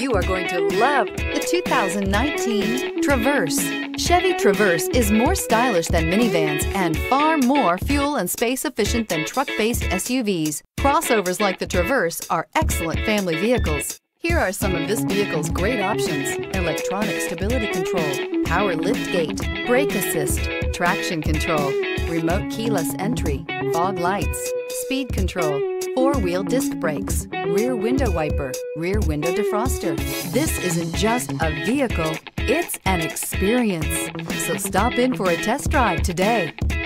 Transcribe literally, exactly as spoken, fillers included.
You are going to love the two thousand nineteen Traverse. Chevy Traverse is more stylish than minivans and far more fuel and space efficient than truck-based S U Vs. Crossovers like the Traverse are excellent family vehicles. Here are some of this vehicle's great options: electronic stability control, power lift gate, brake assist, traction control, remote keyless entry, fog lights, speed control, four-wheel disc brakes, rear window wiper, rear window defroster. This isn't just a vehicle, it's an experience. So stop in for a test drive today.